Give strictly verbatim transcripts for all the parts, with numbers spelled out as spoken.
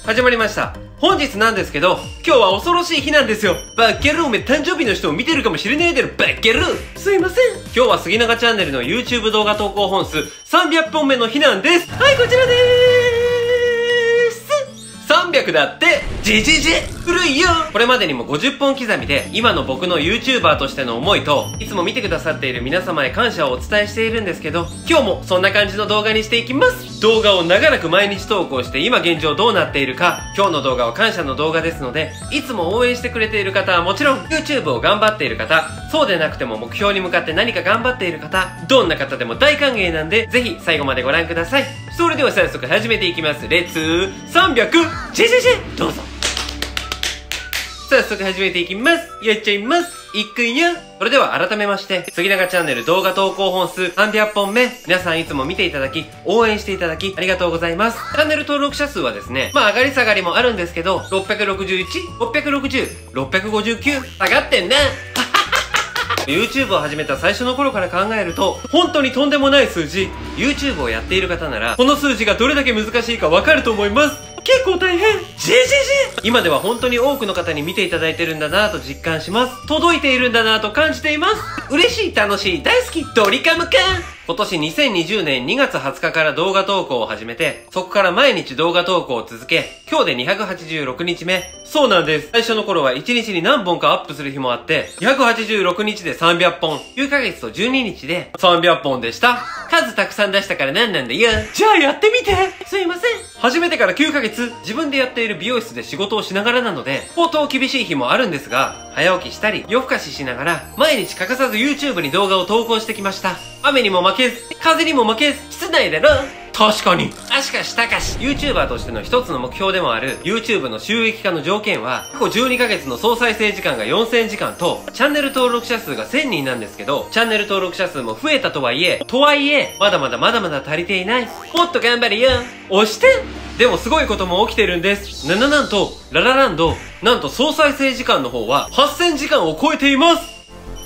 始まりました。本日なんですけど、今日は恐ろしい日なんですよ。バッケルーめ誕生日の人を見てるかもしれないだろ、バッケルー。すいません。今日は杉永チャンネルの YouTube 動画投稿本数さんびゃっぽんめの日なんです。はい、こちらでーす。さんびゃくだって、じじじ古いよ。これまでにもごじゅっぽん刻みで、今の僕の YouTuber としての思いと、いつも見てくださっている皆様へ感謝をお伝えしているんですけど、今日もそんな感じの動画にしていきます。動画を長らく毎日投稿して今現状どうなっているか、今日の動画は感謝の動画ですので、いつも応援してくれている方はもちろん、YouTube を頑張っている方、そうでなくても目標に向かって何か頑張っている方、どんな方でも大歓迎なんで、ぜひ最後までご覧ください。それでは早速始めていきます。レッツさんびゃくじじじどうぞ。早速始めていきます。やっちゃいます。いくよ。それでは改めまして、杉永チャンネル動画投稿本数さんびゃっぽんめ、皆さんいつも見ていただき、応援していただき、ありがとうございます。チャンネル登録者数はですね、まあ上がり下がりもあるんですけど、ろっぴゃくろくじゅういち、ろっぴゃくろくじゅう、ろっぴゃくごじゅうきゅう、下がってんな。YouTube を始めた最初の頃から考えると、本当にとんでもない数字。YouTube をやっている方なら、この数字がどれだけ難しいかわかると思います。結構大変。ジジジ今では本当に多くの方に見ていただいてるんだなぁと実感します。届いているんだなぁと感じています。嬉しい、楽しい、大好き、ドリカムか。今年にせんにじゅうねんにがつはつかから動画投稿を始めて、そこから毎日動画投稿を続け、今日でにひゃくはちじゅうろくにちめ。そうなんです。最初の頃はいちにちに何本かアップする日もあって、にひゃくはちじゅうろくにちでさんびゃっぽん、きゅうかげつとじゅうににちでさんびゃっぽんでした。数たくさん出したからなんなんだよ。じゃあやってみて。すいません。始めてからきゅうかげつ、自分でやっている美容室で仕事をしながらなので、相当厳しい日もあるんですが、早起きしたり、夜更かししながら、毎日欠かさず YouTube に動画を投稿してきました。雨にも負けず、風にも負けず、室内だろ。確かに。足かしたかし。YouTuber としての一つの目標でもある YouTube の収益化の条件は、過去じゅうにかげつの総再生時間がよんせんじかんと、チャンネル登録者数がせんにんなんですけど、チャンネル登録者数も増えたとはいえ、とはいえ、まだまだまだまだ足りていない。もっと頑張れよ。押して。でもすごいことも起きてるんです。なななんと、ララランド、なんと総再生時間の方ははっせんじかんを超えています。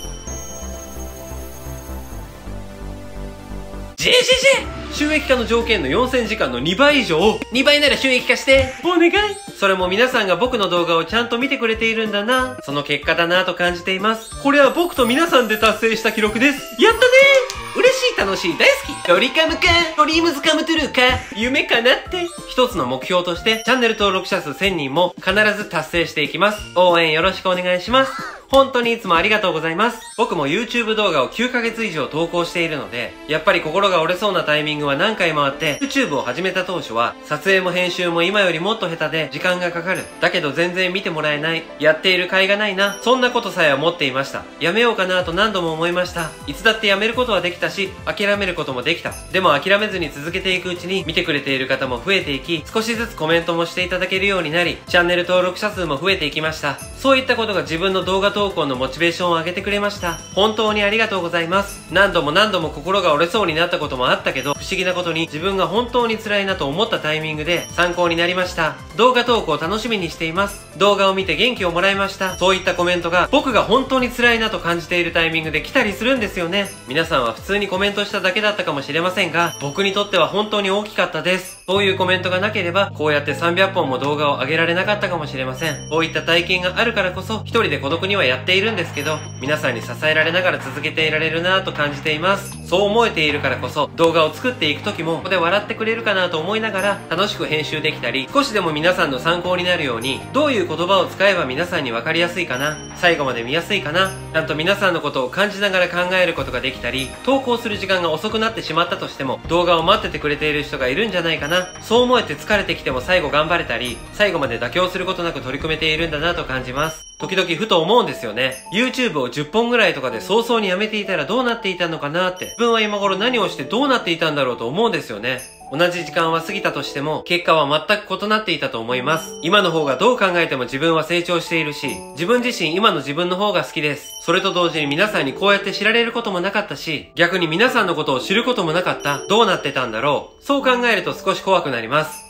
ジジジ収益化の条件のよんせんじかんのにばい以上、にばいなら収益化して。お願い。それも皆さんが僕の動画をちゃんと見てくれているんだな。その結果だなと感じています。これは僕と皆さんで達成した記録です。やったねー。嬉しい、楽しい、大好き。ドリカムか、ドリームズカムトゥルーか、夢かなって。一つの目標として、チャンネル登録者数せんにんも必ず達成していきます。応援よろしくお願いします。本当にいつもありがとうございます。僕も YouTube 動画をきゅうかげつ以上投稿しているので、やっぱり心が折れそうなタイミングは何回もあって、YouTube を始めた当初は、撮影も編集も今よりもっと下手で時間がかかる。だけど全然見てもらえない。やっている甲斐がないな。そんなことさえ思っていました。やめようかなと何度も思いました。いつだってやめることはできたし、諦めることもできた。でも諦めずに続けていくうちに、見てくれている方も増えていき、少しずつコメントもしていただけるようになり、チャンネル登録者数も増えていきました。そういったことが自分の動画投稿のモチベーションを上げてくれました。本当にありがとうございます。何度も何度も心が折れそうになったこともあったけど、不思議なことに自分が本当に辛いなと思ったタイミングで参考になりました。動画投稿楽しみにしています。動画を見て元気をもらいました。そういったコメントが僕が本当に辛いなと感じているタイミングで来たりするんですよね。皆さんは普通にコメントしただけだったかもしれませんが、僕にとっては本当に大きかったです。そういうコメントがなければ、こうやってさんびゃっぽんも動画を上げられなかったかもしれません。こういった体験があるからこそ、一人で孤独にはやっているんですけど、皆さんに支えられながら続けていられるなぁと感じています。そう思えているからこそ、動画を作っていく時も、ここで笑ってくれるかなと思いながら、楽しく編集できたり、少しでも皆さんの参考になるように、どういう言葉を使えば皆さんに分かりやすいかな、最後まで見やすいかな、ちゃんと皆さんのことを感じながら考えることができたり、投稿する時間が遅くなってしまったとしても、動画を待っててくれている人がいるんじゃないかな、そう思えて疲れてきても最後頑張れたり、最後まで妥協することなく取り組めているんだなと感じます。時々ふと思うんですよね。YouTube をじゅっぽんぐらいとかで早々にやめていたらどうなっていたのかなって。自分は今頃何をしてどうなっていたんだろうと思うんですよね。同じ時間は過ぎたとしても、結果は全く異なっていたと思います。今の方がどう考えても自分は成長しているし、自分自身今の自分の方が好きです。それと同時に皆さんにこうやって知られることもなかったし、逆に皆さんのことを知ることもなかった。どうなってたんだろう。そう考えると少し怖くなります。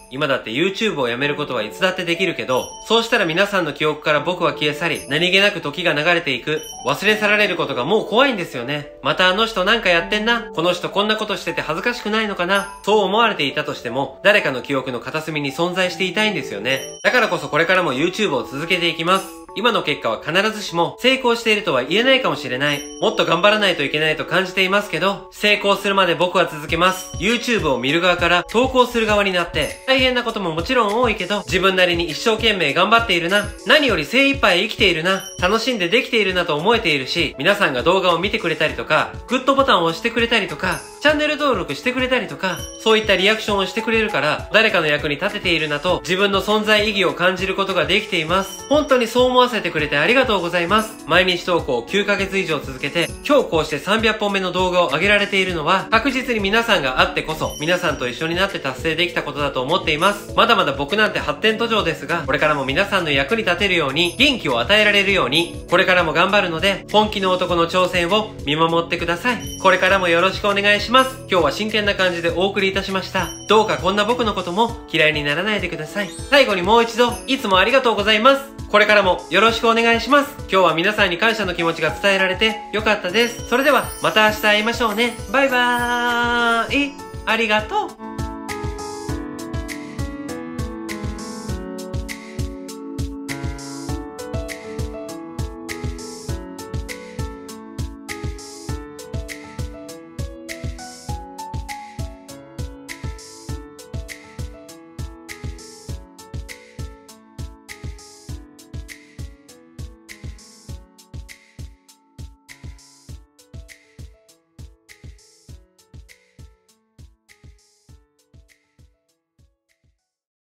今だって YouTube をやめることはいつだってできるけど、そうしたら皆さんの記憶から僕は消え去り、何気なく時が流れていく。忘れ去られることがもう怖いんですよね。またあの人なんかやってんな。この人こんなことしてて恥ずかしくないのかな。そう思われていたとしても、誰かの記憶の片隅に存在していたいんですよね。だからこそこれからも YouTube を続けていきます。今の結果は必ずしも成功しているとは言えないかもしれない。もっと頑張らないといけないと感じていますけど、成功するまで僕は続けます。YouTube を見る側から投稿する側になって、大変なことももちろん多いけど、自分なりに一生懸命頑張っているな。何より精一杯生きているな。楽しんでできているなと思えているし、皆さんが動画を見てくれたりとか、グッドボタンを押してくれたりとか、チャンネル登録してくれたりとか、そういったリアクションをしてくれるから、誰かの役に立てているなと、自分の存在意義を感じることができています。本当にそう思わせてくれてありがとうございます。毎日投稿をきゅうかげつ以上続けて、今日こうしてさんびゃっぽんめの動画を上げられているのは、確実に皆さんがあってこそ、皆さんと一緒になって達成できたことだと思っています。まだまだ僕なんて発展途上ですが、これからも皆さんの役に立てるように、元気を与えられるように、これからも頑張るので、本気の男の挑戦を見守ってください。これからもよろしくお願いします。今日は真剣な感じでお送りいたしました。どうかこんな僕のことも嫌いにならないでください。最後にもう一度、いつもありがとうございます。これからもよろしくお願いします。今日は皆さんに感謝の気持ちが伝えられてよかったです。それではまた明日会いましょうね。バイバーイ。ありがとう。